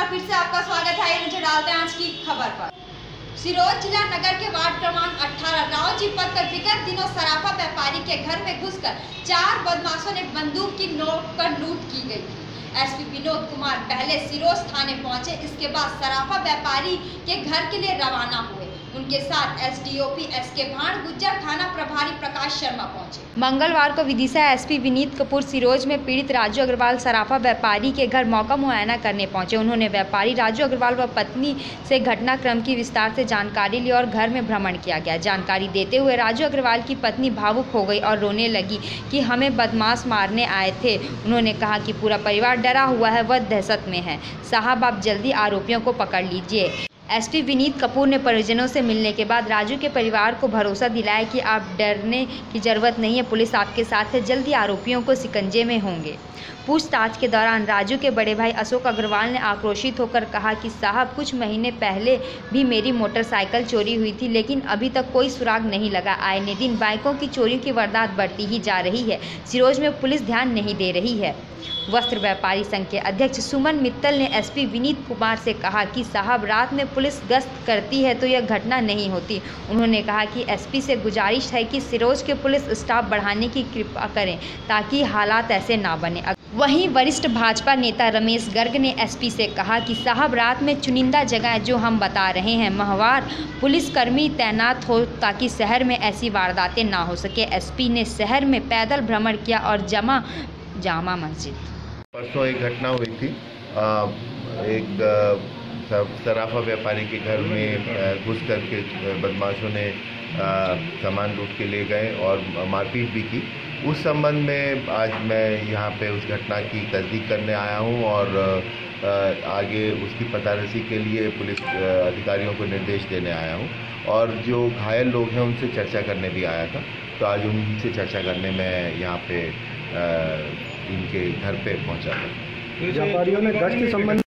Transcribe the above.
बार फिर से आपका स्वागत है। नजर डालते हैं आज की खबर पर। सिरोंज जिला नगर के वार्ड क्रमांक 18 राव जी पथ पर विगत दिनों सराफा व्यापारी के घर में घुसकर 4 बदमाशों ने बंदूक की नोक कर लूट की गई थी। एसपी विनोद कुमार पहले सिरोंज थाने पहुंचे, इसके बाद सराफा व्यापारी के घर के लिए रवाना हुए। उनके साथ एसडीओपी एसके भाड़, गुज्जर थाना प्रभारी प्रकाश शर्मा पहुंचे। मंगलवार को विदिशा एसपी विनीत कपूर सिरोंज में पीड़ित राजू अग्रवाल सराफा व्यापारी के घर मौका मुआयना करने पहुंचे। उन्होंने व्यापारी राजू अग्रवाल व पत्नी से घटनाक्रम की विस्तार से जानकारी ली और घर में भ्रमण किया गया। जानकारी देते हुए राजू अग्रवाल की पत्नी भावुक हो गई और रोने लगी कि हमें बदमाश मारने आए थे। उन्होंने कहा कि पूरा परिवार डरा हुआ है, वह दहशत में है। साहब, आप जल्दी आरोपियों को पकड़ लीजिए। एसपी विनीत कपूर ने परिजनों से मिलने के बाद राजू के परिवार को भरोसा दिलाया कि आप डरने की जरूरत नहीं है, पुलिस आपके साथ है, जल्दी आरोपियों को शिकंजे में होंगे। पूछताछ के दौरान राजू के बड़े भाई अशोक अग्रवाल ने आक्रोशित होकर कहा कि साहब, कुछ महीने पहले भी मेरी मोटरसाइकिल चोरी हुई थी, लेकिन अभी तक कोई सुराग नहीं लगा। आए दिन बाइकों की चोरियों की वारदात बढ़ती ही जा रही है। सिरोंज में पुलिस ध्यान नहीं दे रही है। वस्त्र व्यापारी संघ के अध्यक्ष सुमन मित्तल ने एसपी विनीत कुमार से कहा कि साहब, रात में पुलिस गश्त करती है तो यह घटना नहीं होती। उन्होंने कहा कि एसपी से गुजारिश है कि सिरोंज के पुलिस स्टाफ बढ़ाने की कृपा करें ताकि हालात ऐसे ना बने। वहीं वरिष्ठ भाजपा नेता रमेश गर्ग ने एसपी से कहा कि साहब, रात में चुनिंदा जगह जो हम बता रहे हैं, माहवार पुलिसकर्मी तैनात हो ताकि शहर में ऐसी वारदातें ना हो सके। एसपी ने शहर में पैदल भ्रमण किया और जामा मस्जिद। परसों एक घटना हुई थी। एक सराफा व्यापारी के घर में घुस करके बदमाशों ने सामान लूट के ले गए और मारपीट भी की। उस संबंध में आज मैं यहाँ पे उस घटना की तस्दीक करने आया हूँ और आगे उसकी पतारसी के लिए पुलिस अधिकारियों को निर्देश देने आया हूँ और जो घायल लोग हैं उनसे चर्चा करने भी आया था। तो आज उनसे चर्चा करने में यहाँ पे इनके घर पे पहुँचा था। व्यापारियों ने गश्त के संबंध